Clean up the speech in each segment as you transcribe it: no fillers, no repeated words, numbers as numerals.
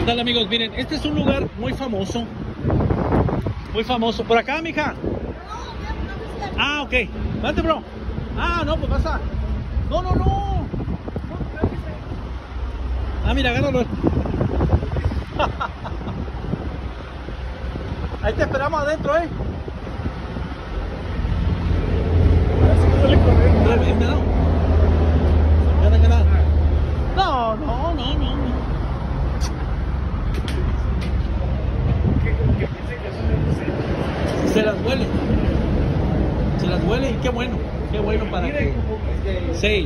¿Qué tal, amigos? Miren, este es un lugar muy famoso. Muy famoso. ¿Por acá, mija? Ah, ok. Vente, bro. Ah, no, pues pasa. No, no, no. Ah, mira, agárralo. Ahí te esperamos adentro, ¿eh? No, no, no, no, no. Se las huele. Se las huele y qué bueno para que... Sí.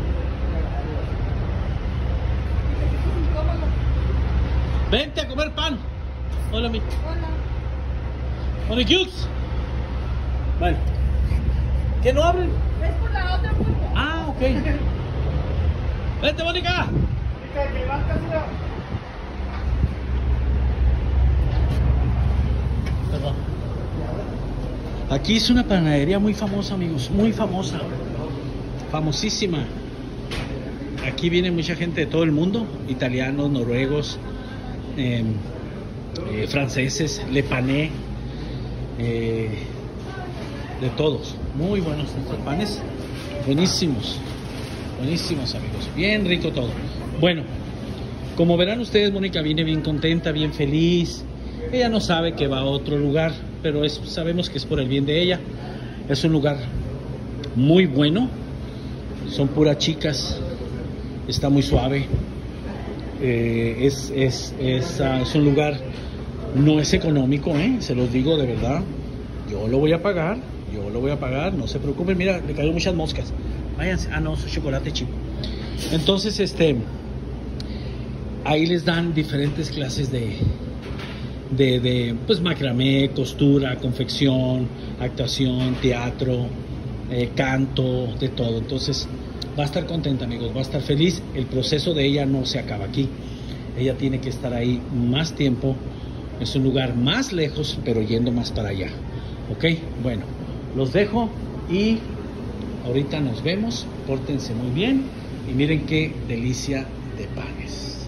Vente a comer pan. Hola, mi. Hola. Hola, Cukes. Bueno. ¿Qué no abren? Es por la otra puerta. Ah, ok. Vente, Mónica. Perdón. Aquí es una panadería muy famosa, amigos. Muy famosa. Famosísima. Aquí viene mucha gente de todo el mundo. Italianos, noruegos, franceses, Le Pané. De todos. Muy buenos estos panes. Buenísimos. Buenísimos, amigos. Bien rico todo. Bueno, como verán ustedes, Mónica viene bien contenta, bien feliz. Ella no sabe que va a otro lugar, pero sabemos que es por el bien de ella. Es un lugar muy bueno. Son puras chicas. Está muy suave. Es un lugar, no es económico, se los digo de verdad. Yo lo voy a pagar, no se preocupen. Mira, le cayó muchas moscas. Váyanse. Ah, no, es chocolate chico. Entonces, ahí les dan diferentes clases de pues macramé, costura, confección, actuación, teatro, canto, de todo. Entonces, va a estar contenta, amigos, va a estar feliz. El proceso de ella no se acaba aquí. Ella tiene que estar ahí más tiempo. Es un lugar más lejos, pero yendo más para allá. Ok, bueno, los dejo y ahorita nos vemos. Pórtense muy bien y miren qué delicia de panes.